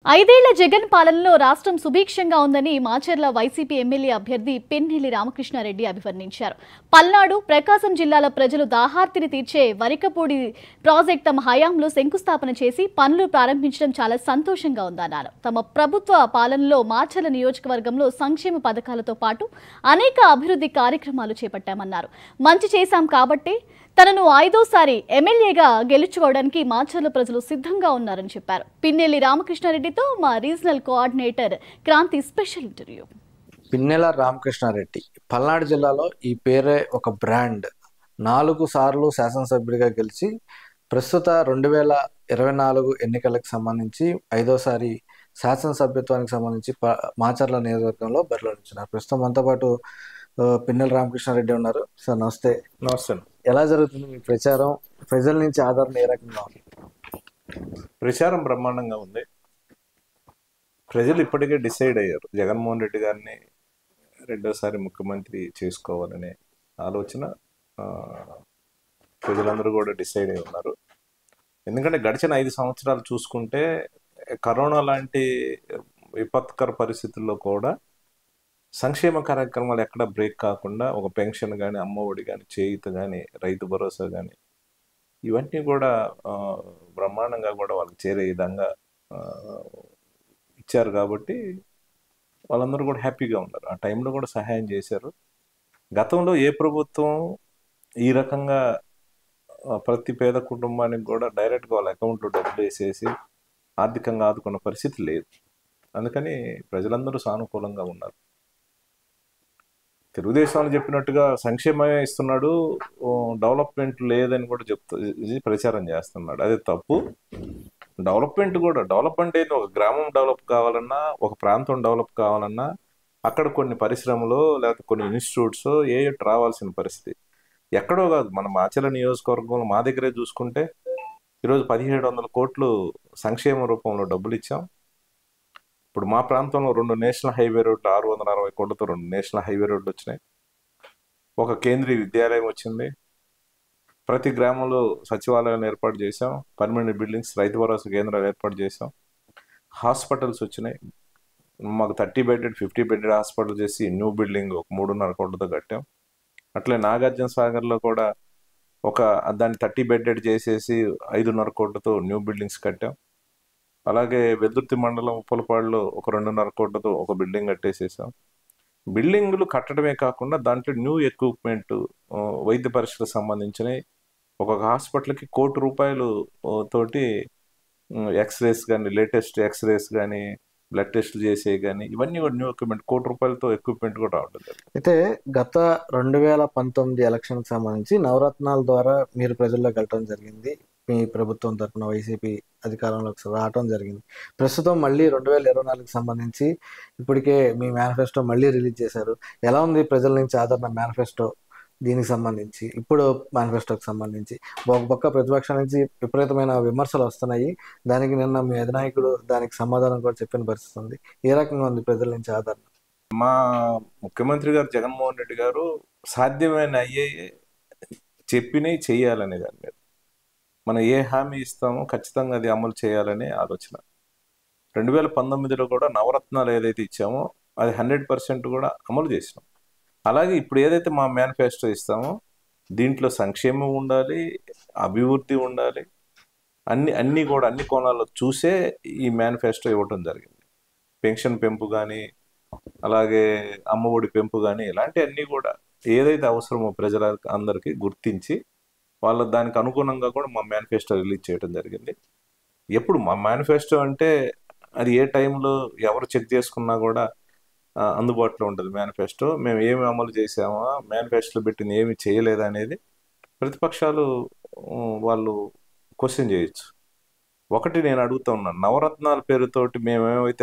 ఐదేళ్ల జగన్ పాలనలో రాష్ట్రం సుభిక్షంగా ఉందని మాచర్ల వైసీపీ ఎమ్మెల్యే అభ్యర్థి పెన్నెల్లి రామకృష్ణారెడ్డి అభివర్ణించారు. పల్నాడు, ప్రకాశం జిల్లాల ప్రజలు దాహార్తిని తీర్చే వరికపూడి ప్రాజెక్టు తమ హయాంలో శంకుస్థాపన చేసి పనులు ప్రారంభించడం చాలా సంతోషంగా ఉందన్నారు. తమ ప్రభుత్వ పాలనలో మాచర్ల నియోజకవర్గంలో సంక్షేమ పథకాలతో పాటు అనేక అభివృద్ధి కార్యక్రమాలు చేపట్టామన్నారు. మంచి చేశాం కాబట్టే తనను ఐదోసారి ఎమ్మెల్యేగా గెలుచుకోవడానికి మాచర్ల ప్రజలు సిద్ధంగా ఉన్నారని చెప్పారు. పిన్నెల్లి రామకృష్ణారెడ్డితో మా regional coordinator Kranti special interview. Pinnela Ramakrishna Reddy Palnadu జిల్లాలో ఈ పేరే ఒక బ్రాండ్. 4 సార్లు శాసనసభ్యుడిగా గెలిచి ప్రస్తుత 2024 ఎన్నికలకు సంబంధించి 5వసారి శాసనసభ్యత్వానికి సంబంధించి మాచర్ల నియోజకవర్గంలో బరిలో నిలిచినారు. ప్రస్తుతం మనతో పాటు పిన్నెల రామకృష్ణారెడ్డి ఉన్నారు. సార్ నమస్తే. నమస్తే. ఎలా జరుగుతుంది మీ ప్రచారం? ప్రజల నుంచి ఆదరణ ఏ రకంగా ఉంది? ప్రచారం బ్రహ్మాండంగా ఉంది. ప్రజలు ఇప్పటికే డిసైడ్ అయ్యారు, జగన్మోహన్ రెడ్డి గారిని రెండోసారి ముఖ్యమంత్రి చేసుకోవాలనే ఆలోచన ప్రజలందరూ కూడా డిసైడ్ అయి ఉన్నారు. ఎందుకంటే గడిచిన 5 సంవత్సరాలు చూసుకుంటే కరోనా లాంటి విపత్కర పరిస్థితుల్లో కూడా సంక్షేమ కార్యక్రమాలు ఎక్కడ బ్రేక్ కాకుండా ఒక పెన్షన్ కానీ, అమ్మఒడి కానీ, చేయూత కానీ, రైతు భరోసా కానీ ఇవన్నీ కూడా బ్రహ్మాండంగా కూడా వాళ్ళకి చేరే విధంగా ఇచ్చారు. కాబట్టి వాళ్ళందరూ కూడా హ్యాపీగా ఉన్నారు. ఆ టైంలో కూడా సహాయం చేశారు. గతంలో ఏ ప్రభుత్వం ఈ రకంగా ప్రతి పేద కుటుంబానికి కూడా డైరెక్ట్గా వాళ్ళ అకౌంట్లో డబ్బులు వేసేసి ఆర్థికంగా ఆదుకున్న పరిస్థితి లేదు. అందుకని ప్రజలందరూ సానుకూలంగా ఉన్నారు. తెలుగుదేశం చెప్పినట్టుగా సంక్షేమమే ఇస్తున్నాడు, డెవలప్మెంట్ లేదని కూడా ప్రచారం చేస్తున్నాడు. అదే తప్పు. డెవలప్మెంట్ ఏంటి? ఒక గ్రామం డెవలప్ కావాలన్నా, ఒక ప్రాంతం డెవలప్ కావాలన్నా అక్కడ కొన్ని పరిశ్రమలు లేకపోతే కొన్ని ఇన్స్టిట్యూట్స్ రావాల్సిన పరిస్థితి. ఎక్కడో కాదు, మన మాచర్ల నియోజకవర్గంలో మా దగ్గరే చూసుకుంటే ఈరోజు 1700 కోట్లు సంక్షేమ రూపంలో డబ్బులు ఇచ్చాం. ఇప్పుడు మా ప్రాంతంలో 2 నేషనల్ హైవే రోడ్లు 660 కోట్లతో 2 నేషనల్ హైవే రోడ్లు వచ్చినాయి. ఒక కేంద్రీయ విద్యాలయం వచ్చింది. ప్రతి గ్రామంలో సచివాలయాలను ఏర్పాటు చేసాం. పర్మనెంట్ బిల్డింగ్స్, రైతు భరోసా కేంద్రాలు ఏర్పాటు చేసాం. హాస్పిటల్స్ వచ్చినాయి. మాకు 30 బెడెడ్ 50 బెడెడ్ హాస్పిటల్ చేసి న్యూ బిల్డింగ్ ఒక 3.5 కోట్లతో కట్టాం. అట్లే నాగార్జున సాగర్లో కూడా దాన్ని 30 బెడెడ్ చేసేసి 5.5 కోట్లతో న్యూ బిల్డింగ్స్ కట్టాం. అలాగే వెల్దుర్తి మండలం ఉప్పలపాడులో ఒక 2.5 కోట్లతో ఒక బిల్డింగ్ కట్టేసేసాం. బిల్డింగులు కట్టడమే కాకుండా దాంట్లో న్యూ ఎక్విప్మెంట్, వైద్య పరీక్షలకు సంబంధించినవి ఒక్కొక్క హాస్పిటల్కి ₹1 కోటి తోటి ఎక్స్రేస్ కానీ, లేటెస్ట్ ఎక్స్రేస్ కానీ, బ్లడ్ టెస్ట్ చేసే కానీ ఇవన్నీ కూడా న్యూ ఎక్విప్మెంట్ ₹1 కోటితో ఎక్విప్మెంట్ కూడా రావడం జరిగింది. అయితే గత 2019 ఎలక్షన్కి సంబంధించి నవరత్నాల ద్వారా మీరు ప్రజల్లోకి వెళ్ళడం జరిగింది. మీ ప్రభుత్వం తరఫున వైసీపీ అధికారంలోకి రావడం జరిగింది. ప్రస్తుతం మళ్ళీ 2024కి సంబంధించి ఇప్పటికే మీ మేనిఫెస్టో మళ్ళీ రిలీజ్ చేశారు. ఎలా ఉంది ప్రజల నుంచి ఆదరణ మేనిఫెస్టో దీనికి సంబంధించి? ఇప్పుడు మేనిఫెస్టోకి సంబంధించి ఒక పక్క ప్రతిపక్షం నుంచి విపరీతమైన విమర్శలు వస్తున్నాయి. దానికి నిన్న మీ అధినాయకుడు దానికి సమాధానం కూడా చెప్పిన పరిస్థితి ఉంది. ఏ రకంగా ఉంది ప్రజల నుంచి ఆదరణ? మా ముఖ్యమంత్రి గారు జగన్మోహన్ రెడ్డి గారు సాధ్యమైన చెప్పినవి చెయ్యాలనే దాని మీద మనం ఏ హామీ ఇస్తామో ఖచ్చితంగా అది అమలు చేయాలనే ఆలోచన. 2019లో కూడా నవరత్నాలు ఏదైతే ఇచ్చామో అది 100% కూడా అమలు చేసినాం. అలాగే ఇప్పుడు ఏదైతే మా మేనిఫెస్టో ఇస్తామో దీంట్లో సంక్షేమం ఉండాలి, అభివృద్ధి ఉండాలి, అన్ని కూడా అన్ని కోణాల్లో చూసే ఈ మేనిఫెస్టో ఇవ్వటం జరిగింది. పెన్షన్ పెంపు కానీ, అలాగే అమ్మఒడి పెంపు కానీ, ఇలాంటి అన్నీ కూడా ఏదైతే అవసరమో ప్రజల అందరికీ గుర్తించి వాళ్ళ దానికి అనుగుణంగా కూడా మా మేనిఫెస్టో రిలీజ్ చేయడం జరిగింది. ఎప్పుడు మా మేనిఫెస్టో అంటే అది ఏ టైంలో ఎవరు చెక్ చేసుకున్నా కూడా అందుబాటులో ఉంటుంది. మేనిఫెస్టో మేము ఏమి అమలు చేసామా, మేనిఫెస్టోలో పెట్టింది ఏమి చేయలేదా అనేది ప్రతిపక్షాలు వాళ్ళు క్వశ్చన్ చేయొచ్చు. ఒకటి నేను అడుగుతా ఉన్నాను, నవరత్నాల పేరుతోటి మేమేమైతే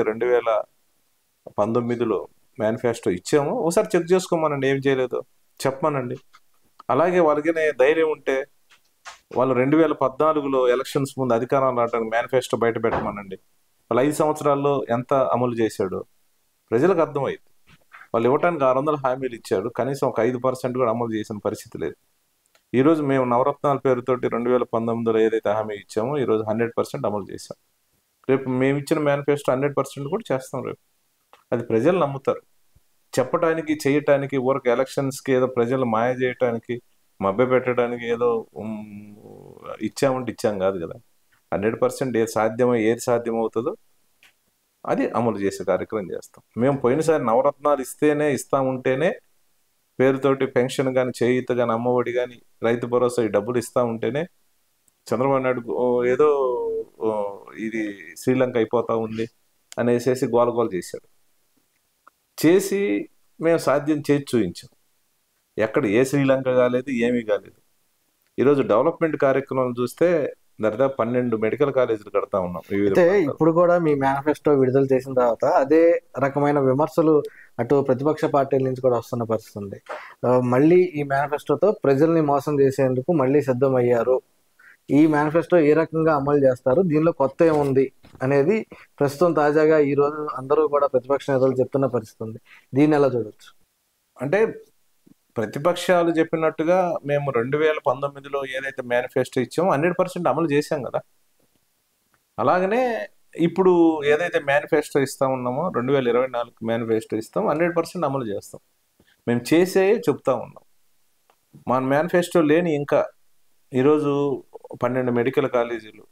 2019లో మేనిఫెస్టో ఇచ్చామో ఒకసారి చెక్ చేసుకోమనండి, ఏం చేయలేదో చెప్పమనండి. అలాగే వాళ్ళకనే ధైర్యం ఉంటే వాళ్ళు 2014లో ఎలక్షన్స్ ముందు అధికారంలో రావడానికి మేనిఫెస్టో బయట పెట్టమనండి. వాళ్ళు 5 సంవత్సరాల్లో ఎంత అమలు చేశాడో ప్రజలకు అర్థమైంది. వాళ్ళు ఇవ్వటానికి 600 హామీలు ఇచ్చాడు, కనీసం ఒక 5% కూడా అమలు చేసిన పరిస్థితి లేదు. ఈరోజు మేము నవరత్నాల పేరుతోటి 2019లో ఏదైతే హామీ ఇచ్చామో ఈరోజు 100% అమలు చేశాం. రేపు మేము ఇచ్చిన మేనిఫెస్టో 100% కూడా చేస్తాం రేపు. అది ప్రజలు నమ్ముతారు. చెప్పటానికి చేయటానికి ఊరికి ఎలక్షన్స్కి ఏదో ప్రజలు మాయ చేయటానికి మభ్య పెట్టడానికి ఏదో ఇచ్చామంటే ఇచ్చాం కాదు కదా. 100% ఏది సాధ్యమవుతుందో అది అమలు చేసే కార్యక్రమం చేస్తాం. మేము పోయినసారి నవరత్నాలు ఇస్తా ఉంటేనే పేరుతోటి పెన్షన్ కానీ చేయూత కానీ అమ్మఒడి కానీ రైతు భరోసా ఈ డబ్బులు ఇస్తా ఉంటేనే చంద్రబాబు నాయుడు ఏదో ఇది శ్రీలంక అయిపోతా ఉంది అనేసి గోలగోల చేశాడు. చేసి మేము సాధ్యం చేసి చూపించాం. ఎక్కడ ఏ శ్రీలంక కాలేదు, ఏమీ కాలేదు. ఈరోజు డెవలప్మెంట్ కార్యక్రమాలు చూస్తే దాదాపు 12 మెడికల్ కాలేజీలు కడతా ఉన్నాం. అయితే ఇప్పుడు కూడా మీ మేనిఫెస్టో విడుదల చేసిన తర్వాత అదే రకమైన విమర్శలు అటు ప్రతిపక్ష పార్టీల నుంచి కూడా వస్తున్న పరిస్థితి ఉంది. మళ్ళీ ఈ మేనిఫెస్టోతో ప్రజల్ని మోసం చేసేందుకు మళ్ళీ సిద్ధమయ్యారు. ఈ మేనిఫెస్టో ఏ రకంగా అమలు చేస్తారు, దీనిలో కొత్త ఏముంది అనేది ప్రస్తుతం తాజాగా ఈ రోజు అందరూ కూడా ప్రతిపక్ష నేతలు చెప్తున్న పరిస్థితి ఉంది. దీన్ని ఎలా చూడొచ్చు? అంటే ప్రతిపక్షాలు చెప్పినట్టుగా మేము 2019లో ఏదైతే మేనిఫెస్టో ఇచ్చామో 100% అమలు చేశాం కదా. అలాగనే ఇప్పుడు ఏదైతే మేనిఫెస్టో ఇస్తా ఉన్నామో 2024 మేనిఫెస్టో ఇస్తాం, 100% అమలు చేస్తాం. మేము చేసే చెప్తా ఉన్నాం. మా మేనిఫెస్టో లేని ఇంకా ఈరోజు 12 మెడికల్ కాలేజీలు,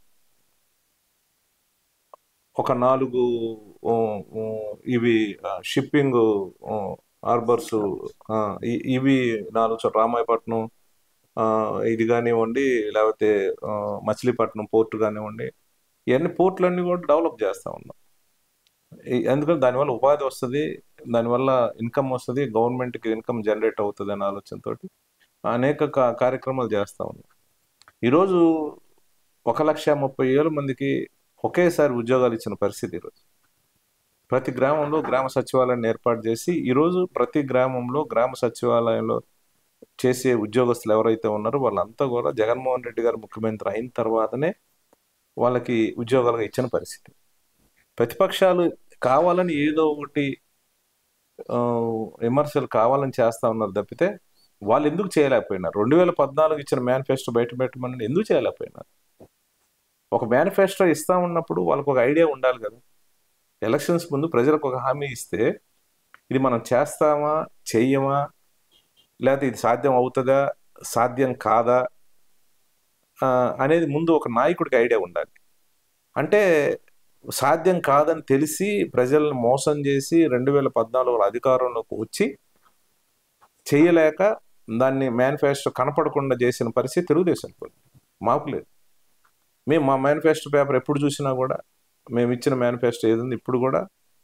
ఒక 4 ఇవి షిప్పింగ్ హార్బర్స్, ఇవి 4 చోట్ల రామాయపట్నం ఇది కానివ్వండి, లేకపోతే మచిలీపట్నం పోర్టు కానివ్వండి, ఇవన్నీ పోర్టులన్నీ కూడా డెవలప్ చేస్తూ ఉన్నాం. ఎందుకంటే దానివల్ల ఉపాధి వస్తుంది, దానివల్ల ఇన్కమ్ వస్తుంది, గవర్నమెంట్కి ఇన్కమ్ జనరేట్ అవుతుంది అనే ఆలోచనతో అనేక కార్యక్రమాలు చేస్తూ ఉన్నాం. ఈరోజు 1,30,000 మందికి ఒకేసారి ఉద్యోగాలు ఇచ్చిన పరిస్థితి. ఈరోజు ప్రతి గ్రామంలో గ్రామ సచివాలయాన్ని ఏర్పాటు చేసి ఈరోజు ప్రతి గ్రామంలో గ్రామ సచివాలయంలో చేసే ఉద్యోగస్తులు ఎవరైతే ఉన్నారో వాళ్ళంతా కూడా జగన్మోహన్ రెడ్డి గారు ముఖ్యమంత్రి అయిన తర్వాతనే వాళ్ళకి ఉద్యోగాలుగా ఇచ్చిన పరిస్థితి. ప్రతిపక్షాలు కావాలని ఏదో ఒకటి విమర్శలు కావాలని చేస్తా ఉన్నారు తప్పితే వాళ్ళు ఎందుకు చేయలేకపోయినారు? 2014 ఇచ్చిన మేనిఫెస్టో బయట పెట్టమని ఎందుకు చేయలేకపోయినారు? ఒక మేనిఫెస్టో ఇస్తా ఉన్నప్పుడు వాళ్ళకు ఒక ఐడియా ఉండాలి కదా. ఎలక్షన్స్ ముందు ప్రజలకు ఒక హామీ ఇస్తే ఇది మనం చేస్తామా చెయ్యమా, లేకపోతే ఇది సాధ్యం అవుతుందా సాధ్యం కాదా అనేది ముందు ఒక నాయకుడికి ఐడియా ఉండాలి. అంటే సాధ్యం కాదని తెలిసి ప్రజలను మోసం చేసి 2014 అధికారంలోకి వచ్చి చేయలేక దాన్ని మేనిఫెస్టో కనపడకుండా చేసిన పరిస్థితి తెలుగుదేశం మాకు లేదు. మేము మా మేనిఫెస్టో పేపర్ ఎప్పుడు చూసినా కూడా మేము ఇచ్చిన మేనిఫెస్టో ఏది ఇప్పుడు కూడా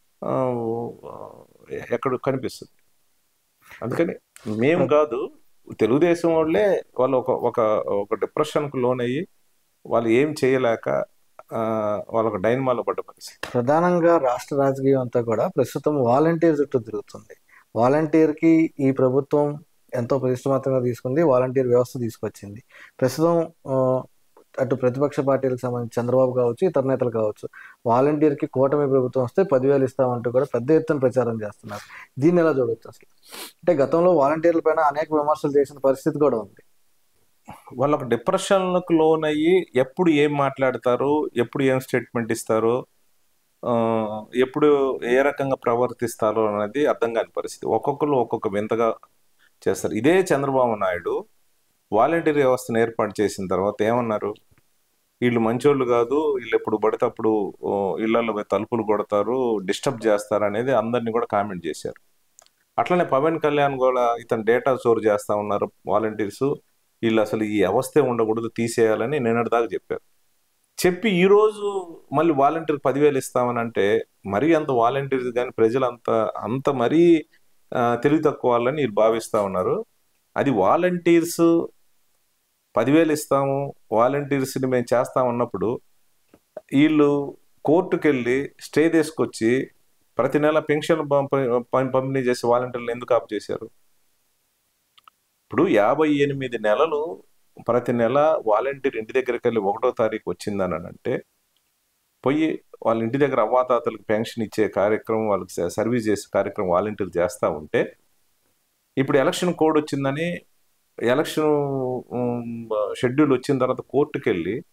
ఎక్కడ కనిపిస్తుంది. అందుకని మేము కాదు, తెలుగుదేశం వాళ్ళే వాళ్ళు ఒక డిప్రెషన్కు లోనయ్యి వాళ్ళు ఏం చేయలేక వాళ్ళొక డైనమాలో పడ్డ పరిస్థితి. ప్రధానంగా రాష్ట్ర రాజకీయం అంతా కూడా ప్రస్తుతం వాలంటీర్ చుట్టూ తిరుగుతుంది. వాలంటీర్కి ఈ ప్రభుత్వం ఎంతో ప్రతిష్ఠితంగా తీసుకుంది, వాలంటీర్ వ్యవస్థ తీసుకొచ్చింది. ప్రస్తుతం అటు ప్రతిపక్ష పార్టీలకు సంబంధించి చంద్రబాబు కావచ్చు, ఇతర నేతలు కావచ్చు, వాలంటీర్కి కూటమి ప్రభుత్వం వస్తే 10,000 ఇస్తామంటూ కూడా పెద్ద ఎత్తున ప్రచారం చేస్తున్నారు. దీన్ని ఎలా చూడవచ్చు అసలు? అంటే గతంలో వాలంటీర్ల పైన అనేక విమర్శలు చేసిన పరిస్థితి కూడా ఉంది. వాళ్ళొక డిప్రెషన్లకు లోనయ్యి ఎప్పుడు ఏం మాట్లాడతారు, ఎప్పుడు ఏం స్టేట్మెంట్ ఇస్తారు, ఎప్పుడు ఏ రకంగా ప్రవర్తిస్తారో అనేది అర్థం కాని పరిస్థితి. ఒక్కొక్కరు ఒక్కొక్క వింతగా చేస్తారు. ఇదే చంద్రబాబు నాయుడు వాలంటీర్ వ్యవస్థను ఏర్పాటు చేసిన తర్వాత ఏమన్నారు? వీళ్ళు మంచోళ్ళు కాదు, వీళ్ళు ఎప్పుడు పడితే అప్పుడు ఇళ్లలో తలుపులు కొడతారు, డిస్టర్బ్ చేస్తారు అనేది అందరినీ కూడా కామెంట్ చేశారు. అట్లనే పవన్ కళ్యాణ్ కూడా ఇతను డేటా స్టోర్ చేస్తా ఉన్నారు వాలంటీర్స్, వీళ్ళు అసలు ఈ వ్యవస్థే ఉండకూడదు, తీసేయాలని నిన్నటి దాకా చెప్పారు. చెప్పి ఈరోజు మళ్ళీ వాలంటీర్ 10,000 ఇస్తామని అంటే మరీ అంత వాలంటీర్స్ కానీ ప్రజలు అంత మరీ తెలివి తక్కువ వాళ్ళని వీళ్ళు భావిస్తూ ఉన్నారు. అది వాలంటీర్స్ 10,000 ఇస్తాము, వాలంటీర్స్ని మేము చేస్తామన్నప్పుడు వీళ్ళు కోర్టుకు వెళ్ళి స్టే తీసుకొచ్చి ప్రతి నెల పెన్షన్ పంపిణీ చేసి వాలంటీర్లు ఎందుకు ఆఫ్ చేశారు? ఇప్పుడు 58 నెలలు ప్రతి నెల వాలంటీర్ ఇంటి దగ్గరికి వెళ్ళి 1వ తారీఖు వచ్చిందని అంటే పోయి వాళ్ళ ఇంటి దగ్గర అవ్వాతాతలకు పెన్షన్ ఇచ్చే కార్యక్రమం, వాళ్ళకి సర్వీస్ చేసే కార్యక్రమం వాలంటీర్ చేస్తూ ఉంటే, ఇప్పుడు ఎలక్షన్ కోడ్ వచ్చిందని ఎలక్షన్ షెడ్యూల్ వచ్చిన తర్వాత కోర్టుకు వెళ్ళి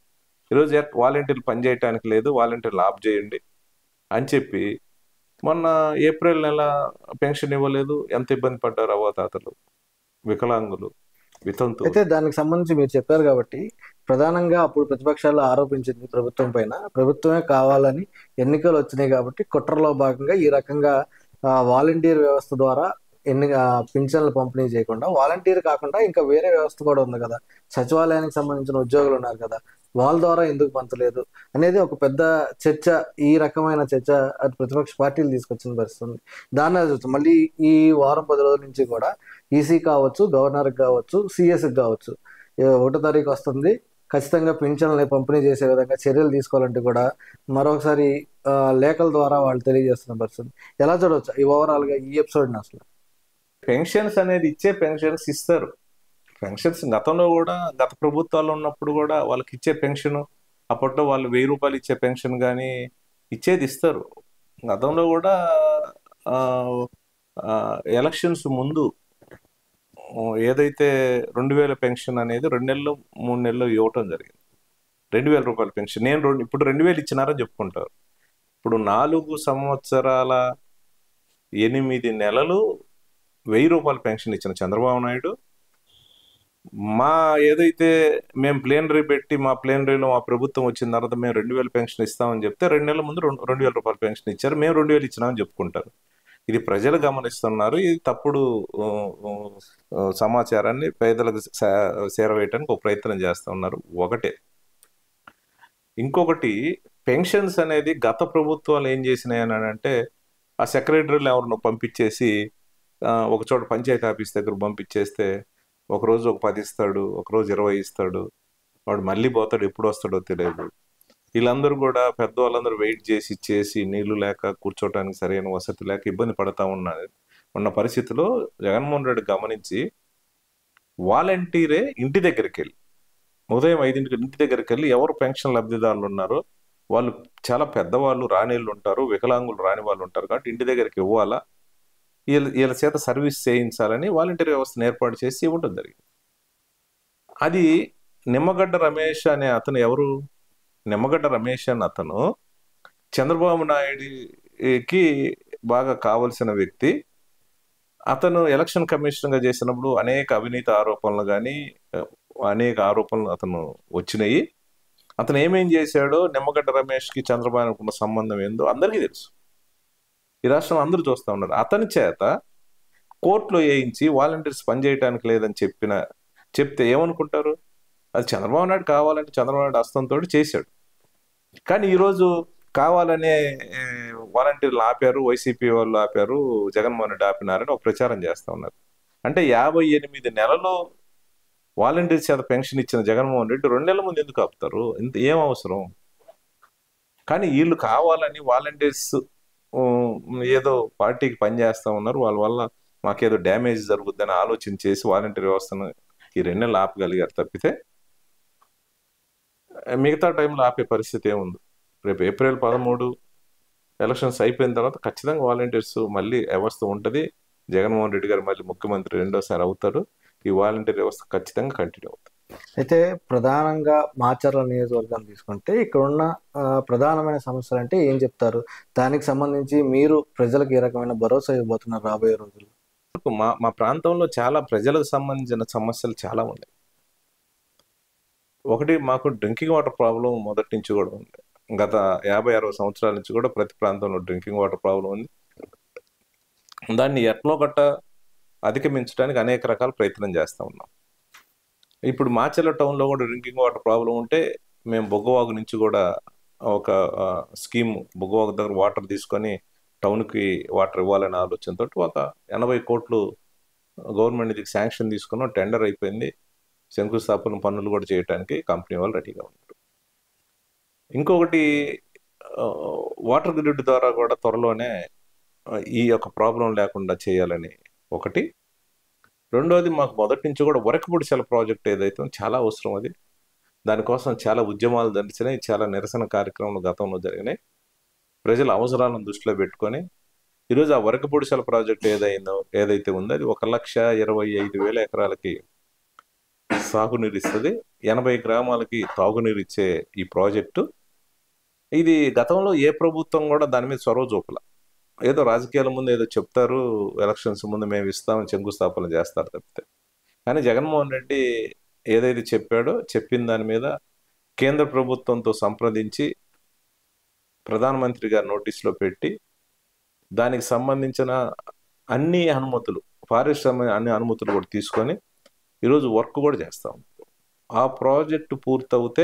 ఈరోజు వాలంటీర్లు పనిచేయటానికి లేదు, వాలంటీర్లు ఆఫ్ చేయండి అని చెప్పి మొన్న ఏప్రిల్ నెల పెన్షన్ ఇవ్వలేదు. ఎంత ఇబ్బంది పడ్డారు అవ్వాతాతలు, వికలాంగులు, వితంతువులు. అయితే దానికి సంబంధించి మీరు చెప్పారు కాబట్టి ప్రధానంగా అప్పుడు ప్రతిపక్షాలు ఆరోపించింది ప్రభుత్వం పైన, ప్రభుత్వమే కావాలని ఎన్నికలు వచ్చినాయి కాబట్టి కుట్రలో భాగంగా ఈ రకంగా వాలంటీర్ వ్యవస్థ ద్వారా పింఛన్లు పంపిణీ చేయకుండా, వాలంటీర్ కాకుండా ఇంకా వేరే వ్యవస్థ కూడా ఉంది కదా, సచివాలయానికి సంబంధించిన ఉద్యోగులు ఉన్నారు కదా, వాళ్ళ ద్వారా ఎందుకు పంచలేదు అనేది ఒక పెద్ద చర్చ. ఈ రకమైన చర్చ అటు ప్రతిపక్ష పార్టీలు తీసుకొచ్చిన పరిస్థితుంది. దాన్ని చూస్తాం మళ్ళీ ఈ వారం 10 రోజుల నుంచి కూడా ఈసీ కావచ్చు, గవర్నర్కి కావచ్చు, సిఎస్కి కావచ్చు 1వ తారీఖు వస్తుంది, ఖచ్చితంగా పింఛన్లని పంపిణీ చేసే విధంగా చర్యలు తీసుకోవాలంటే కూడా మరొకసారి లేఖల ద్వారా వాళ్ళు తెలియజేస్తున్న పరిస్థితి. ఎలా చూడవచ్చు ఈ ఓవరాల్గా ఈ ఎపిసోడ్ని? అసలు పెన్షన్స్ అనేది పెన్షన్స్ ఇస్తారు. పెన్షన్స్ గతంలో కూడా, గత ప్రభుత్వాలు ఉన్నప్పుడు కూడా వాళ్ళకి ఇచ్చే పెన్షన్, అప్పట్లో వాళ్ళు 1000 రూపాయలు ఇచ్చే పెన్షన్ కానీ ఇస్తారు. గతంలో కూడా ఎలక్షన్స్ ముందు ఏదైతే 2000 పెన్షన్ అనేది 2 నెలలు 3 నెలలు ఇవ్వటం జరిగింది. 2000 రూపాయల పెన్షన్. ఇప్పుడు 2000 ఇచ్చినారని చెప్పుకుంటారు. ఇప్పుడు 4 సంవత్సరాల 8 నెలలు 1000 రూపాయల పెన్షన్ ఇచ్చిన చంద్రబాబు నాయుడు, ఏదైతే మేము ప్లేనరీ పెట్టి మా ప్లేనరీలో మా ప్రభుత్వం వచ్చిన తర్వాత మేము 2000 పెన్షన్ ఇస్తామని చెప్తే 2 నెలల ముందు 2000 రూపాయల పెన్షన్ ఇచ్చారు. మేము 2000 ఇచ్చినామని చెప్పుకుంటారు. ఇది ప్రజలు గమనిస్తున్నారు. ఇది తప్పుడు సమాచారాన్ని పేదలకు చేరవేయడానికి ఒక ప్రయత్నం చేస్తూ ఉన్నారు. ఒకటే. ఇంకొకటి, పెన్షన్స్ అనేది గత ప్రభుత్వాలు ఏం చేసినాయి అని అంటే, ఆ సెక్రటరీలు ఎవరినో పంపించేసి ఒక చోట పంచాయతీ ఆఫీస్ దగ్గర పంపించేస్తే ఒకరోజు ఒక 10 ఇస్తాడు, ఒకరోజు 20 ఇస్తాడు, వాడు మళ్ళీ పోతాడు, ఎప్పుడు వస్తాడో తెలియదు. వీళ్ళందరూ కూడా పెద్దవాళ్ళందరూ వెయిట్ చేసి ఇచ్చేసి నీళ్లు లేక కూర్చోటానికి సరైన వసతి లేక ఇబ్బంది పడతా ఉన్న పరిస్థితిలో జగన్మోహన్ రెడ్డి గమనించి వాలంటీరే ఇంటి దగ్గరికి వెళ్ళి, ఉదయం 5ంటికి ఇంటి దగ్గరికి వెళ్ళి ఎవరు పెన్షన్ లబ్ధిదారులు ఉన్నారో వాళ్ళు చాలా పెద్దవాళ్ళు, రాణీళ్ళు ఉంటారు, వికలాంగులు రాని వాళ్ళు ఉంటారు కాబట్టి ఇంటి దగ్గరికి ఇవ్వాలా, వీళ్ళ చేత సర్వీస్ చేయించాలని వాలంటీర్ వ్యవస్థను ఏర్పాటు చేసి ఇవ్వడం జరిగింది. అది నిమ్మగడ్డ రమేష్ అనే అతను, ఎవరు నిమ్మగడ్డ రమేష్ అని అతను చంద్రబాబు నాయుడికి బాగా కావలసిన వ్యక్తి. అతను ఎలక్షన్ కమిషనర్గా చేసినప్పుడు అనేక అవినీతి ఆరోపణలు కానీ అనేక ఆరోపణలు అతను వచ్చినాయి. అతను ఏమేం చేశాడో, నిమ్మగడ్డ రమేష్కి చంద్రబాబుకి ఉన్న సంబంధం ఏందో అందరికీ తెలుసు. ఈ రాష్ట్రం అందరూ చూస్తూ ఉన్నారు. అతని చేత కోర్టులో వేయించి వాలంటీర్స్ పనిచేయడానికి లేదని చెప్తే ఏమనుకుంటారు? అది చంద్రబాబు నాయుడు కావాలని చంద్రబాబు నాయుడు హస్తంతో చేశాడు. కానీ ఈరోజు కావాలనే వాలంటీర్లు ఆపారు, వైసీపీ వాళ్ళు ఆపారు, జగన్మోహన్ రెడ్డి ఆపినారని ఒక ప్రచారం చేస్తూ ఉన్నారు. అంటే 58 నెలలు వాలంటీర్స్ చేత పెన్షన్ ఇచ్చిన జగన్మోహన్ రెడ్డి 2 నెలల ముందు ఎందుకు ఆపుతారు? ఏం అవసరం? కానీ వీళ్ళు కావాలని వాలంటీర్స్ ఏదో పార్టీకి పనిచేస్తూ ఉన్నారు, వాళ్ళ వల్ల మాకేదో డ్యామేజ్ జరుగుద్దని ఆలోచన చేసి వాలంటీర్ వ్యవస్థను ఈ 2 నెలలు ఆపగలిగారు తప్పితే మిగతా టైంలో ఆపే పరిస్థితి ఏముంది? రేపు ఏప్రిల్ 13 ఎలక్షన్స్ అయిపోయిన తర్వాత ఖచ్చితంగా వాలంటీర్స్ మళ్ళీ వ్యవస్థ ఉంటుంది. జగన్మోహన్ రెడ్డి గారు మళ్ళీ ముఖ్యమంత్రి రెండోసారి అవుతారు. ఈ వాలంటీర్ వ్యవస్థ ఖచ్చితంగా కంటిన్యూ అవుతుంది. అయితే ప్రధానంగా మాచర్ల నియోజకవర్గం తీసుకుంటే ఇక్కడ ఉన్న ప్రధానమైన సమస్యలు అంటే ఏం చెప్తారు? దానికి సంబంధించి మీరు ప్రజలకు ఏ రకమైన భరోసా ఇవ్వబోతున్నారు రాబోయే రోజుల్లో? మా ప్రాంతంలో చాలా ప్రజలకు సంబంధించిన సమస్యలు చాలా ఉన్నాయి. ఒకటి, మాకు డ్రింకింగ్ వాటర్ ప్రాబ్లం మొదటి నుంచి కూడా ఉంది. గత 50-60 సంవత్సరాల నుంచి కూడా ప్రతి ప్రాంతంలో డ్రింకింగ్ వాటర్ ప్రాబ్లం ఉంది. దాన్ని ఎట్లో గట్ట అధిగమించడానికి అనేక రకాల ప్రయత్నం చేస్తూ ఉన్నాం. ఇప్పుడు మాచర్ల టౌన్లో కూడా డ్రింకింగ్ వాటర్ ప్రాబ్లం ఉంటే మేము బొగ్గవాగు నుంచి కూడా ఒక స్కీమ్, బొగ్గవాగు దగ్గర వాటర్ తీసుకొని టౌన్కి వాటర్ ఇవ్వాలనే ఆలోచనతో ఒక 80 కోట్లు గవర్నమెంట్ దగ్గర శాంక్షన్ తీసుకున్నాం. టెండర్ అయిపోయింది. శంకుస్థాపన పనులు కూడా చేయడానికి కంపెనీ వాళ్ళు రెడీగా ఉన్నారు. ఇంకొకటి, వాటర్ గ్రిడ్ ద్వారా కూడా త్వరలోనే ఈ యొక్క ప్రాబ్లం లేకుండా చేయాలని ఒకటి. రెండోది, మాకు మొదటి నుంచి కూడా వరకపొడిసెల ప్రాజెక్ట్ ఏదైతే చాలా అవసరం. అది దానికోసం చాలా ఉద్యమాలు జరిగినాయి, చాలా నిరసన కార్యక్రమాలు గతంలో జరిగినాయి. ప్రజల అవసరాలను దృష్టిలో పెట్టుకొని ఈరోజు ఆ వరకపొడిసెల ప్రాజెక్ట్ ఏదైతే ఉందో అది 1,25,000 ఎకరాలకి సాగునీరు ఇస్తుంది, 80 గ్రామాలకి తాగునీరు ఇచ్చే ఈ ప్రాజెక్టు. ఇది గతంలో ఏ ప్రభుత్వం కూడా దాని మీద చొరవ చూపల. ఏదో రాజకీయాల ముందు ఏదో చెప్తారు, ఎలక్షన్స్ ముందు మేము ఇస్తామని శంకుస్థాపన చేస్తారు తప్పితే. కానీ జగన్మోహన్ రెడ్డి ఏదైతే చెప్పాడో చెప్పిన దాని మీద కేంద్ర ప్రభుత్వంతో సంప్రదించి ప్రధానమంత్రి గారు నోటీసులో పెట్టి దానికి సంబంధించిన అన్ని అనుమతులు, ఫారెస్ట్ అన్ని అనుమతులు కూడా తీసుకొని ఈరోజు వర్క్ కూడా చేస్తాం. ఆ ప్రాజెక్టు పూర్తవుతే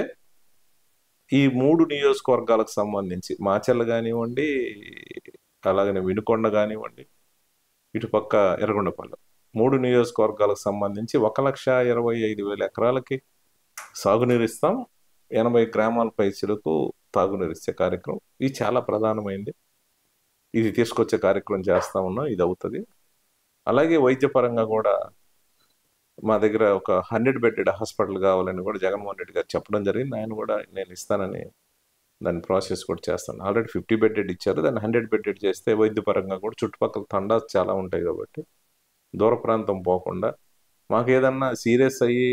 ఈ 3 నియోజకవర్గాలకు సంబంధించి మాచర్ల కానివ్వండి, అలాగనే వినుకొండ కానివ్వండి, ఇటుపక్క ఎర్రగొండపాలెం 3 నియోజకవర్గాలకు సంబంధించి 1,25,000 ఎకరాలకి సాగునీరు ఇస్తాం. 80 గ్రామాల పైసలకు తాగునీరు ఇచ్చే కార్యక్రమం ఇది చాలా ప్రధానమైంది. ఇది తీసుకొచ్చే కార్యక్రమం చేస్తా ఉన్నాం, ఇది అవుతుంది. అలాగే వైద్యపరంగా కూడా మా దగ్గర ఒక 100 బెడ్డెడ్ హాస్పిటల్ కావాలని కూడా జగన్మోహన్ రెడ్డి గారు చెప్పడం జరిగింది. ఆయన కూడా నేను ఇస్తానని దాని ప్రాసెస్ కూడా చేస్తాను. ఆల్రెడీ 50 బెడ్డెడ్ ఇచ్చారు, దాన్ని 100 బెడ్డెడ్ చేస్తే వైద్యపరంగా కూడా చుట్టుపక్కల తండాస్ చాలా ఉంటాయి కాబట్టి దూర ప్రాంతం పోకుండా మాకు ఏదన్నా సీరియస్ అయ్యి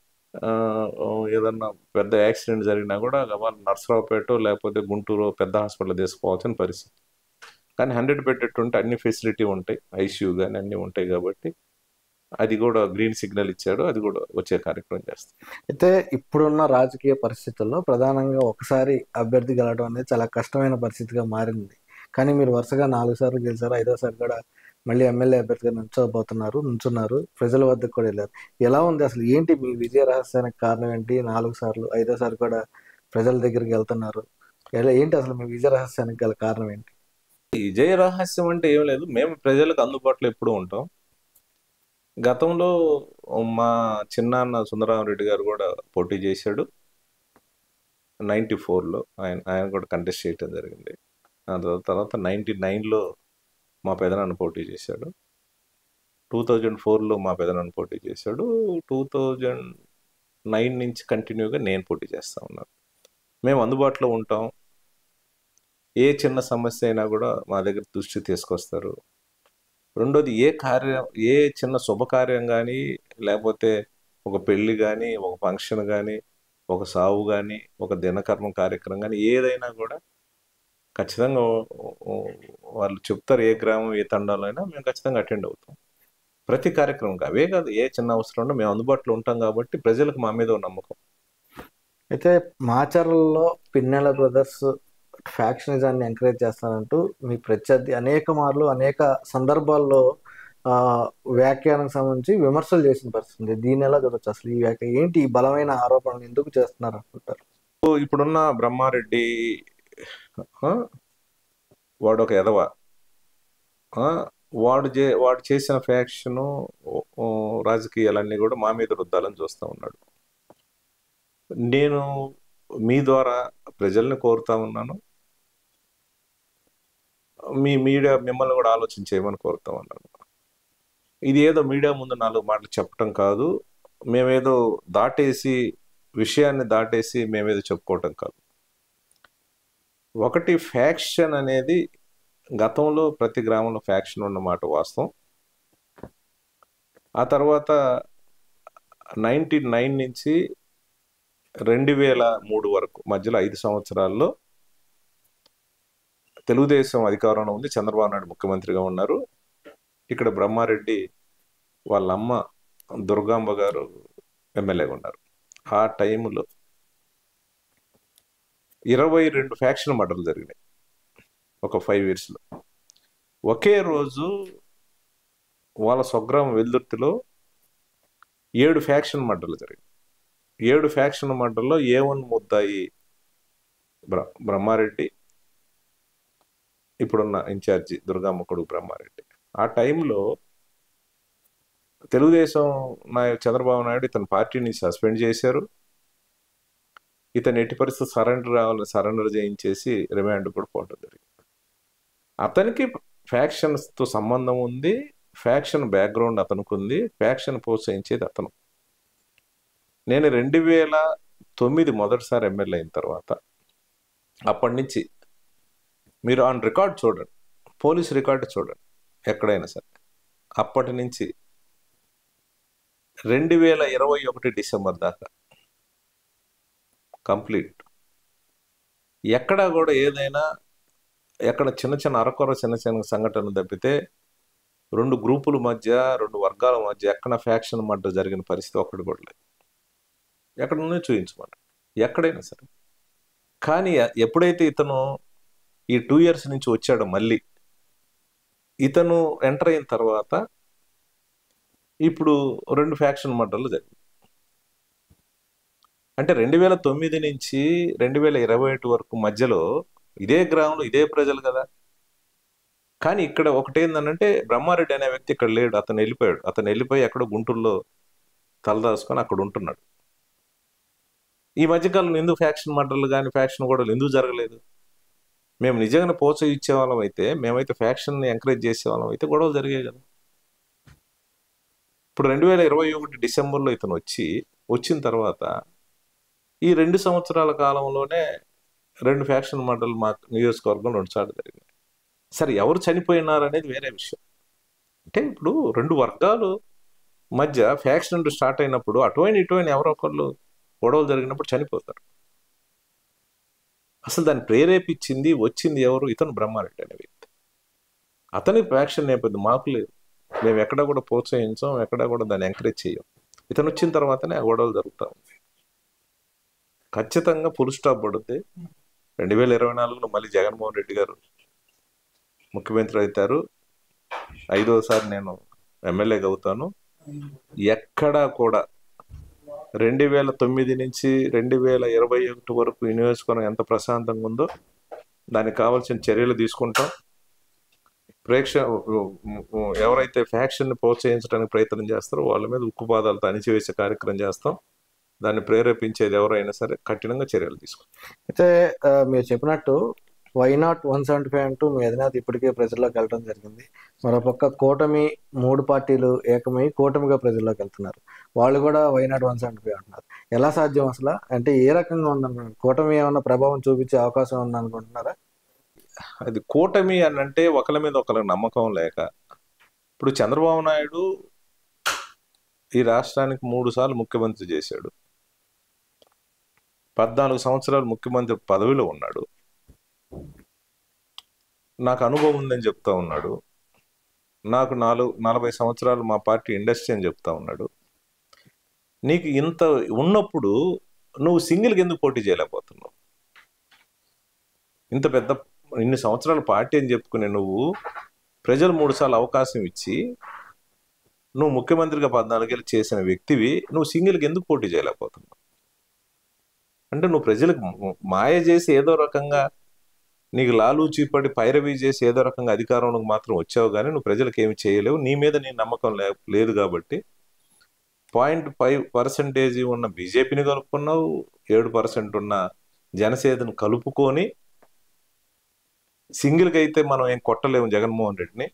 ఏదన్నా పెద్ద యాక్సిడెంట్ జరిగినా కూడా వాళ్ళు నర్సరావుపేట లేకపోతే గుంటూరు పెద్ద హాస్పిటల్ తీసుకోవాల్సిన పరిస్థితి. కానీ 100 బెడ్డెడ్ ఉంటే అన్ని ఫెసిలిటీ ఉంటాయి, ఐసీయూ కానీ అన్నీ ఉంటాయి కాబట్టి అది కూడా గ్రీన్ సిగ్నల్ ఇచ్చాడు, అది కూడా వచ్చే కార్యక్రమం చేస్తాం. అయితే ఇప్పుడున్న రాజకీయ పరిస్థితుల్లో ప్రధానంగా ఒకసారి అభ్యర్థి గెలవడం అనేది చాలా కష్టమైన పరిస్థితిగా మారింది. కానీ మీరు వరుసగా 4 సార్లు గెలిచారు, 5ఓసారి కూడా మళ్ళీ ఎమ్మెల్యే అభ్యర్థిగా నుంచున్నారు, ప్రజల వద్దకు కూడా వెళ్ళారు. ఎలా ఉంది అసలు, ఏంటి మీ విజయ రహస్యానికి కారణం ఏంటి? 4 సార్లు 5ఓసారి కూడా ప్రజల దగ్గరికి వెళ్తున్నారు, ఏంటి అసలు మీ విజయ రహస్యానికి గల కారణం ఏంటి? విజయ రహస్యం అంటే ఏం లేదు, మేము ప్రజలకు అందుబాటులో ఎప్పుడూ ఉంటాం. గతంలో మా చిన్నాన్న సుందరరామరెడ్డి గారు కూడా పోటీ చేశాడు 94లో, ఆయన కూడా కంటెస్ట్ చేయటం జరిగింది. ఆ తర్వాత 99లో మా పెదనాన్న పోటీ చేశాడు, 2004లో మా పెదనాన్న పోటీ చేశాడు, 2009 నుంచి కంటిన్యూగా నేను పోటీ చేస్తా ఉన్నాను. మేము అందుబాటులో ఉంటాం, ఏ చిన్న సమస్య అయినా కూడా మా దగ్గర దృష్టి తీసుకొస్తారు. రెండోది ఏ చిన్న శుభకార్యం కానీ, లేకపోతే ఒక పెళ్లి కానీ, ఒక ఫంక్షన్ కానీ, ఒక సావు కానీ, ఒక దినకర్మ కార్యక్రమం కానీ ఏదైనా కూడా ఖచ్చితంగా వాళ్ళు చెప్తారు, ఏ గ్రామం ఏ తండాలో అయినా మేము ఖచ్చితంగా అటెండ్ అవుతాం. ప్రతి కార్యక్రమం అవే కాదు, ఏ చిన్న అవసరం ఉన్నా మేము అందుబాటులో ఉంటాం కాబట్టి ప్రజలకు మా మీద నమ్మకం. అయితే మాచర్లలో పిన్నెల బ్రదర్స్ ఫ్యాక్షనిజాన్ని ఎంకరేజ్ చేస్తానంటూ మీ ప్రత్యర్థి అనేక మార్లు అనేక సందర్భాల్లో వ్యాఖ్యానానికి సంబంధించి విమర్శలు చేసిన పరిస్థితి. దీన్ని ఎలా చూడొచ్చు అసలు? ఈ వ్యాఖ్య ఏంటి, ఈ బలమైన ఆరోపణలు ఎందుకు చేస్తున్నారు అనుకుంటారు? ఇప్పుడున్న బ్రహ్మారెడ్డి వాడు ఒక ఎదవ, వాడు చేసిన ఫ్యాక్షను రాజకీయాలన్నీ కూడా మా మీద రుద్దాలని చూస్తూ ఉన్నాడు. నేను మీ ద్వారా ప్రజల్ని కోరుతా ఉన్నాను, మీ మీడియా మిమ్మల్ని కూడా ఆలోచన చేయమని కోరుతా ఉన్నాను. ఇది ఏదో మీడియా ముందు 4 మాటలు చెప్పటం కాదు, మేమేదో విషయాన్ని దాటేసి మేమేదో చెప్పుకోవటం కాదు. ఒకటి, ఫ్యాక్షన్ అనేది గతంలో ప్రతి గ్రామంలో ఫ్యాక్షన్ ఉన్నమాట వాస్తవం. ఆ తర్వాత 99 నుంచి 2003 వరకు మధ్యలో 5 సంవత్సరాల్లో తెలుగుదేశం అధికారంలో ఉంది, చంద్రబాబు నాయుడు ముఖ్యమంత్రిగా ఉన్నారు. ఇక్కడ బ్రహ్మారెడ్డి వాళ్ళ అమ్మ దుర్గాంబ గారు ఎమ్మెల్యేగా ఉన్నారు. ఆ టైంలో 22 ఫ్యాక్షన్ మర్డర్లు జరిగినాయి ఒక 5 yearsలో. ఒకే రోజు వాళ్ళ స్వగ్రామం వెల్దుర్తిలో 7 ఫ్యాక్షన్ మర్డర్లు జరిగాయి. 7 ఫ్యాక్షన్ మర్డర్లో A1 ముద్దాయి బ్రహ్మారెడ్డి, ఇప్పుడున్న ఇన్ఛార్జి దుర్గామ్మ కొడుకు బ్రహ్మారెడ్డి. ఆ టైంలో తెలుగుదేశం చంద్రబాబు నాయుడు ఇతని పార్టీని సస్పెండ్ చేశారు. ఇతను ఎట్టి పరిస్థితి సరెండర్ చేయించేసి రిమాండ్ కూడా పోవడం జరిగింది. అతనికి ఫ్యాక్షన్స్తో సంబంధం ఉంది, ఫ్యాక్షన్ బ్యాక్గ్రౌండ్ అతనికి ఉంది, ఫ్యాక్షన్ ప్రోత్సహించేది అతను. నేను 2009 మొదటిసారి ఎమ్మెల్యే అయిన తర్వాత అప్పటి నుంచి మీరు ఆన్ రికార్డ్ చూడండి, పోలీస్ రికార్డు చూడండి, ఎక్కడైనా సరే అప్పటి నుంచి 2021 డిసెంబర్ దాకా కంప్లీట్. ఎక్కడా కూడా ఏదైనా ఎక్కడ చిన్న చిన్న అరకొర చిన్న చిన్న సంఘటనలు తప్పితే 2 గ్రూపుల మధ్య 2 వర్గాల మధ్య ఎక్కడ ఫ్యాక్షన్ మధ్య జరిగిన పరిస్థితి ఒక్కటి కూడా లేదు. ఎక్కడన్నా చూపించమాట ఎక్కడైనా సరే. కానీ ఎప్పుడైతే ఇతను ఈ 2 years నుంచి వచ్చాడో మళ్ళీ ఇతను ఎంటర్ అయిన తర్వాత ఇప్పుడు 2 ఫ్యాక్షన్ మర్డర్లు జరిగింది. అంటే 2009 నుంచి 2021 వరకు మధ్యలో ఇదే గ్రామంలో ఇదే ప్రజలు కదా. కానీ ఇక్కడ ఒకటేందనంటే బ్రహ్మారెడ్డి అనే వ్యక్తి ఇక్కడ లేడు, అతను వెళ్ళిపోయాడు. అతను వెళ్ళిపోయి ఎక్కడో గుంటూరులో తలదాసుకొని అక్కడ ఉంటున్నాడు. ఈ మధ్యకాలంలో ఎందుకు ఫ్యాక్షన్ మర్డర్లు కానీ ఫ్యాక్షన్ గొడవలు ఎందుకు జరగలేదు? మేము నిజంగా ప్రోత్సహించే వాళ్ళం అయితే, మేమైతే ఫ్యాక్షన్ని ఎంకరేజ్ చేసే వాళ్ళం అయితే గొడవలు జరిగాయి కదా. ఇప్పుడు 2021 డిసెంబర్లో ఇతను వచ్చిన తర్వాత ఈ 2 సంవత్సరాల కాలంలోనే 2 ఫ్యాక్షన్ మర్డర్లు మా నియోజకవర్గం 2 సార్లు జరిగినాయి. సరే, ఎవరు చనిపోయినారు అనేది వేరే విషయం. అంటే ఇప్పుడు 2 వర్గాలు మధ్య ఫ్యాక్షన్ స్టార్ట్ అయినప్పుడు అటువైన ఇటువైన ఎవరో ఒకళ్ళు గొడవలు జరిగినప్పుడు చనిపోతారు. అసలు దాన్ని ప్రేరేపించింది వచ్చింది ఎవరు? ఇతను బ్రహ్మారెడ్డి అనే వ్యక్తి. అతని ఫ్యాక్షన్ నేపథ్యం మాకు లేదు. మేము ఎక్కడ కూడా ప్రోత్సహించాం, ఎక్కడ కూడా దాన్ని ఎంకరేజ్ చేయం. ఇతను వచ్చిన తర్వాతనే ఆ గొడవలు జరుగుతూ ఉంది. ఖచ్చితంగా ఫుల్ స్టాప్ పడుద్ది. 2024లో మళ్ళీ జగన్మోహన్ రెడ్డి గారు ముఖ్యమంత్రి అవుతారు. 5వసారి నేను ఎమ్మెల్యేగా అవుతాను. ఎక్కడా కూడా 2009 నుంచి 2021 వరకు ఈ నియోజకవర్గం ఎంత ప్రశాంతంగా ఉందో దానికి కావాల్సిన చర్యలు తీసుకుంటాం. ఎవరైతే ఫ్యాక్షన్ని ప్రోత్సహించడానికి ప్రయత్నం చేస్తారో వాళ్ళ మీద ఉక్కుపాదాలతో అణిచివేసే కార్యక్రమం చేస్తాం. దాన్ని ప్రేరేపించేది ఎవరైనా సరే కఠినంగా చర్యలు తీసుకుంటాం. అయితే మీరు చెప్పినట్టు వైనాట్ 175 అంటూ మీ అధినేత ఇప్పటికే ప్రజల్లోకి వెళ్ళడం జరిగింది. మరోపక్క కూటమి 3 పార్టీలు ఏకమై కూటమిగా ప్రజల్లోకి వెళ్తున్నారు. వాళ్ళు కూడా వైనాట్ 175 అంటున్నారు. ఎలా సాధ్యం అసలు? అంటే ఏ రకంగా ఉందనుకుంటున్నారు? కూటమి ఏమన్నా ప్రభావం చూపించే అవకాశం ఉందనుకుంటున్నారా? అది కూటమి అని అంటే ఒకరి మీద ఒకరికి నమ్మకం లేక, ఇప్పుడు చంద్రబాబు నాయుడు ఈ రాష్ట్రానికి 3 సార్లు ముఖ్యమంత్రి చేశాడు. 14 సంవత్సరాలు ముఖ్యమంత్రి పదవిలో ఉన్నాడు. నాకు అనుభవం ఉందని చెప్తా ఉన్నాడు. నాకు 40 సంవత్సరాలు మా పార్టీ ఇండస్ట్రీ అని చెప్తా ఉన్నాడు. నీకు ఇంత ఉన్నప్పుడు నువ్వు సింగిల్గా ఎందుకు పోటీ చేయలేకపోతున్నావు? ఇంత పెద్ద ఇన్ని సంవత్సరాల పార్టీ అని చెప్పుకునే నువ్వు ప్రజలు 3 సార్లు అవకాశం ఇచ్చి నువ్వు ముఖ్యమంత్రిగా 14 ఏళ్ళు చేసిన వ్యక్తివి, నువ్వు సింగిల్గా ఎందుకు పోటీ చేయలేకపోతున్నావు? అంటే నువ్వు ప్రజలకు మాయ చేసి ఏదో రకంగా నీకు లాలూచీపడి పైరవీ చేసి ఏదో రకంగా అధికారంలోకి మాత్రం వచ్చావు, కానీ నువ్వు ప్రజలకు ఏమి చేయలేవు. నీ మీద నీ నమ్మకం లేదు కాబట్టి 0.5% ఉన్న బీజేపీని కలుపుకున్నావు, 7% ఉన్న జనసేనను కలుపుకొని సింగిల్గా అయితే మనం ఏం కొట్టలేము జగన్మోహన్ రెడ్డిని.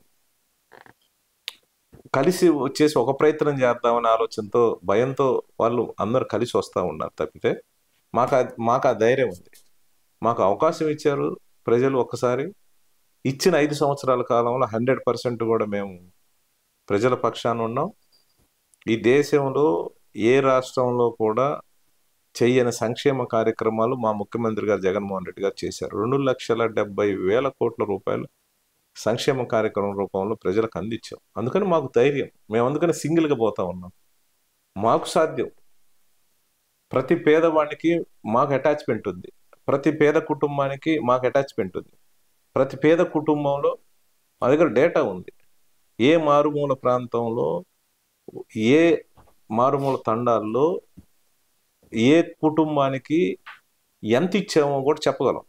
కలిసి వచ్చేసి ఒక ప్రయత్నం చేద్దామనే ఆలోచనతో భయంతో వాళ్ళు అందరు కలిసి వస్తూ ఉన్నారు తప్పితే మాకు ఆ ధైర్యం ఉంది. మాకు అవకాశం ఇచ్చారు ప్రజలు. ఒక్కసారి ఇచ్చిన 5 సంవత్సరాల కాలంలో 100% కూడా మేము ప్రజల పక్షాన ఉన్నాం. ఈ దేశంలో ఏ రాష్ట్రంలో కూడా చెయ్యని సంక్షేమ కార్యక్రమాలు మా ముఖ్యమంత్రి గారు జగన్మోహన్ రెడ్డి గారు చేశారు. 2,70,000 కోట్ల రూపాయలు సంక్షేమ కార్యక్రమం రూపంలో ప్రజలకు అందించాం. అందుకని మాకు ధైర్యం. మేము అందుకని సింగిల్గా పోతా ఉన్నాం. మాకు సాధ్యం. ప్రతి పేదవాడికి మాకు అటాచ్మెంట్ ఉంది. ప్రతి పేద కుటుంబానికి మాకు అటాచ్మెంట్ ఉంది. ప్రతి పేద కుటుంబంలో మా దగ్గర డేటా ఉంది. ఏ మారుమూల ప్రాంతంలో, ఏ మారుమూల తండాల్లో ఏ కుటుంబానికి ఎంత ఇచ్చామో కూడా చెప్పగలం.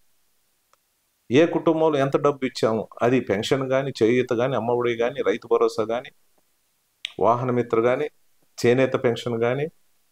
ఏ కుటుంబంలో ఎంత డబ్బు ఇచ్చాము, అది పెన్షన్ కానీ, చేయూత కానీ, అమ్మఒడి కానీ, రైతు భరోసా కానీ, వాహన మిత్ర కానీ, చేనేత పెన్షన్ కానీ,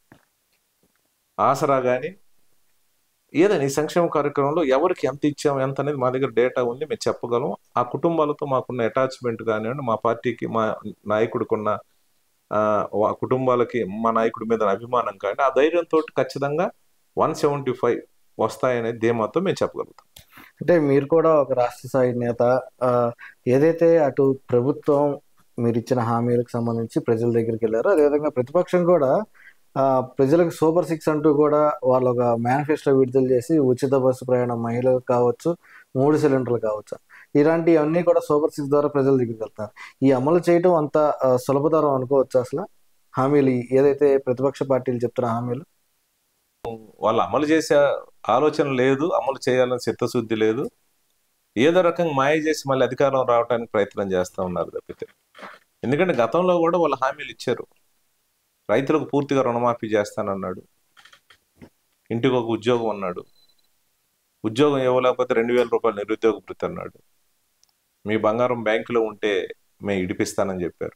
ఆసరా కానీ, ఏదైనా ఈ సంక్షేమ కార్యక్రమంలో ఎవరికి ఎంత ఇచ్చాము ఎంత అనేది మా దగ్గర డేటా ఉంది. మేము చెప్పగలం. ఆ కుటుంబాలతో మాకున్న అటాచ్మెంట్ కానివ్వండి, మా పార్టీకి మా నాయకుడికి ఉన్న కుటుంబాలకి మా నాయకుడి మీద అభిమానం కానీ, ఆ ధైర్యంతో ఖచ్చితంగా 175 వస్తాయనే ధీమాతో మేము చెప్పగలుగుతాం. అంటే మీరు కూడా ఒక రాష్ట్ర స్థాయి నేత. ఏదైతే అటు ప్రభుత్వం మీరు ఇచ్చిన హామీలకు సంబంధించి ప్రజల దగ్గరికి వెళ్ళారు. అదేవిధంగా ప్రతిపక్షం కూడా ప్రజలకు సూపర్ 6 అంటూ కూడా వాళ్ళు ఒక మేనిఫెస్టో విడుదల చేసి ఉచిత బస్సు ప్రయాణం మహిళలకు కావచ్చు, 3 సిలిండర్లు కావచ్చు, ఇలాంటివన్నీ కూడా సూపర్ 6 ద్వారా ప్రజల దగ్గరికి వెళ్తారు. ఈ అమలు చేయడం అంత సులభతరం అనుకోవచ్చు అసలు? హామీలు ఏదైతే ప్రతిపక్ష పార్టీలు చెప్తున్న హామీలు వాళ్ళు అమలు చేసే ఆలోచన లేదు, అమలు చేయాలని చిత్తశుద్ధి లేదు. ఏదో రకంగా మాయ చేసి మళ్ళీ అధికారం రావడానికి ప్రయత్నం చేస్తూ ఉన్నారు తప్పితే. ఎందుకంటే గతంలో కూడా వాళ్ళు హామీలు ఇచ్చారు. రైతులకు పూర్తిగా రుణమాఫీ చేస్తానన్నాడు, ఇంటికి ఒక ఉద్యోగం అన్నాడు, ఉద్యోగం ఇవ్వలేకపోతే 2000 రూపాయలు నిరుద్యోగ భృతి అన్నాడు, మీ బంగారం బ్యాంకులో ఉంటే మేము ఇడిపిస్తానని చెప్పారు,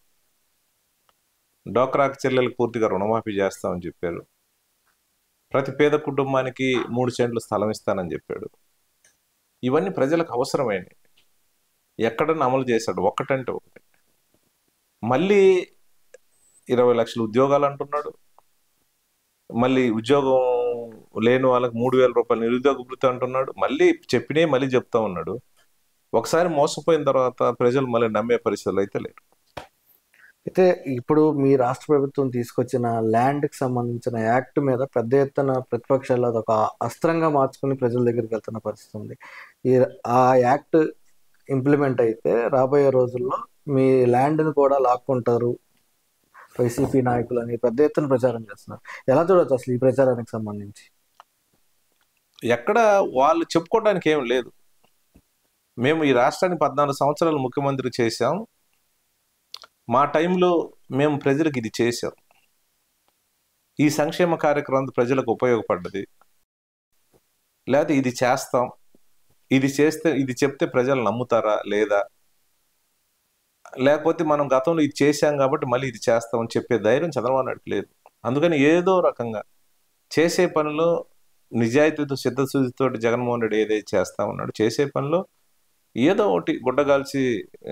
డోక్రా చెల్లెలకు పూర్తిగా రుణమాఫీ చేస్తామని చెప్పారు, ప్రతి పేద కుటుంబానికి 3 సెంట్లు స్థలం ఇస్తానని చెప్పాడు. ఇవన్నీ ప్రజలకు అవసరమైనవి. ఎక్కడన్నా అమలు చేశాడు? ఒక్కటంటే ఒకటి. మళ్ళీ 20 లక్షల ఉద్యోగాలు అంటున్నాడు, మళ్ళీ ఉద్యోగం లేని వాళ్ళకి 3000 రూపాయలు నిరుద్యోగ భృతి అంటున్నాడు, మళ్ళీ చెప్పినే మళ్ళీ చెప్తా ఉన్నాడు. ఒకసారి మోసపోయిన తర్వాత ప్రజలు మళ్ళీ నమ్మే పరిస్థితులు అయితే లేరు. అయితే ఇప్పుడు మీ రాష్ట్ర ప్రభుత్వం తీసుకొచ్చిన ల్యాండ్కి సంబంధించిన యాక్ట్ మీద పెద్ద ఎత్తున ప్రతిపక్షాలు అదొక అస్త్రంగా మార్చుకుని ప్రజల దగ్గరికి వెళ్తున్న పరిస్థితి ఉంది. ఆ యాక్ట్ ఇంప్లిమెంట్ అయితే రాబోయే రోజుల్లో మీ ల్యాండ్ని కూడా లాక్కుంటారు వైసీపీ నాయకులు అని పెద్ద ఎత్తున ప్రచారం చేస్తున్నారు. ఎలా చూడవచ్చు అసలు ఈ ప్రచారానికి సంబంధించి? ఎక్కడ వాళ్ళు చెప్పుకోవడానికి ఏం లేదు. మేము ఈ రాష్ట్రాన్ని 14 సంవత్సరాలు ముఖ్యమంత్రి చేశాం, మా టైంలో మేము ప్రజలకు ఇది చేశాం, ఈ సంక్షేమ కార్యక్రమం ప్రజలకు ఉపయోగపడ్డది, లేకపోతే ఇది చేస్తాం, ఇది చేస్తే ఇది చెప్తే ప్రజలు నమ్ముతారా లేదా, లేకపోతే మనం గతంలో ఇది చేశాం కాబట్టి మళ్ళీ ఇది చేస్తామని చెప్పే ధైర్యం చంద్రబాబు నాయుడుకి లేదు. అందుకని ఏదో రకంగా చేసే పనిలో నిజాయితీతో సిద్ధశుద్ధితో జగన్మోహన్ రెడ్డి ఏదైతే చేస్తా ఉన్నాడు, చేసే పనిలో ఏదో ఒకటి గుడ్డగాల్చి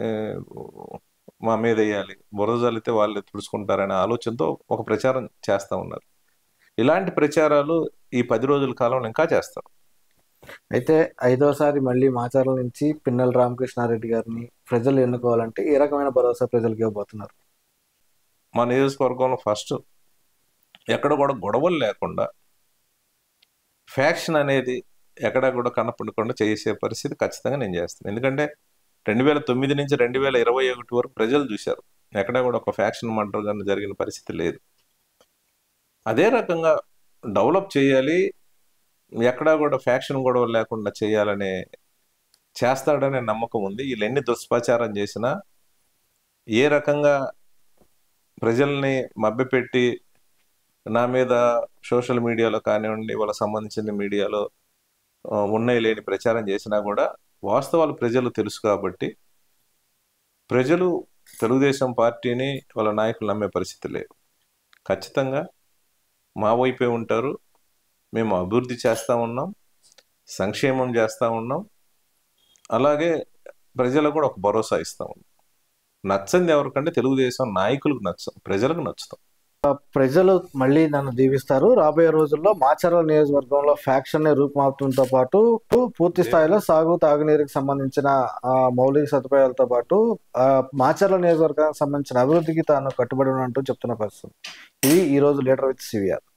మా మీద వేయాలి, బురద జల్లితే వాళ్ళు తుడుచుకుంటారనే ఆలోచనతో ఒక ప్రచారం చేస్తూ ఉన్నారు. ఇలాంటి ప్రచారాలు ఈ 10 రోజుల కాలంలో ఇంకా చేస్తారు. అయితే 5వసారి మళ్ళీ మాచర్ల నుంచి పిన్నెల రామకృష్ణారెడ్డి గారిని ప్రజలు ఎన్నుకోవాలంటే ఏ రకమైన భరోసా ప్రజలకు ఇవ్వబోతున్నారు? మా నియోజకవర్గంలో ఫస్ట్ ఎక్కడ కూడా గొడవలు లేకుండా, ఫ్యాక్షన్ అనేది ఎక్కడ కూడా కనపడకుండా చేసే పరిస్థితి ఖచ్చితంగా నేను చేస్తాను. ఎందుకంటే 2009 నుంచి 2021 వరకు ప్రజలు చూశారు, ఎక్కడ కూడా ఒక ఫ్యాక్షన్ మర్డర్ కానీ జరిగిన పరిస్థితి లేదు. అదే రకంగా డెవలప్ చేయాలి, ఎక్కడా కూడా ఫ్యాక్షన్ గొడవలు లేకుండా చేయాలనే చేస్తాడనే నమ్మకం ఉంది. వీళ్ళు ఎన్ని దుష్ప్రచారం చేసినా, ఏ రకంగా ప్రజల్ని మభ్యపెట్టి నా మీద సోషల్ మీడియాలో కానివ్వండి, వాళ్ళకి సంబంధించిన మీడియాలో ఉన్నాయి లేని ప్రచారం చేసినా కూడా వాస్తవాలు ప్రజలు తెలుసు కాబట్టి ప్రజలు తెలుగుదేశం పార్టీని వాళ్ళ నాయకులు నమ్మే పరిస్థితి లేదు. ఖచ్చితంగా మా వైపే ఉంటారు. మేము అభివృద్ధి చేస్తూ ఉన్నాం, సంక్షేమం చేస్తూ ఉన్నాం, అలాగే ప్రజలకు కూడా ఒక భరోసా ఇస్తూ ఉన్నాం. నచ్చంది ఎవరికంటే తెలుగుదేశం నాయకులకు నచ్చం, ప్రజలకు నచ్చుతాం. ప్రజలు మళ్ళీ నన్ను దీవిస్తారు. రాబోయే రోజుల్లో మాచర్ల నియోజకవర్గంలో ఫ్యాక్షన్ రూపుమాపడంతో పాటు పూర్తి స్థాయిలో సాగు తాగునీరుకి సంబంధించిన మౌలిక సదుపాయాలతో పాటు మాచర్ల నియోజకవర్గానికి సంబంధించిన అభివృద్ధికి తాను కట్టుబడి ఉన్నట్టు చెప్తున్న పరిస్థితి. ఇది ఈ రోజు లీడర్ విత్ సివిఆర్.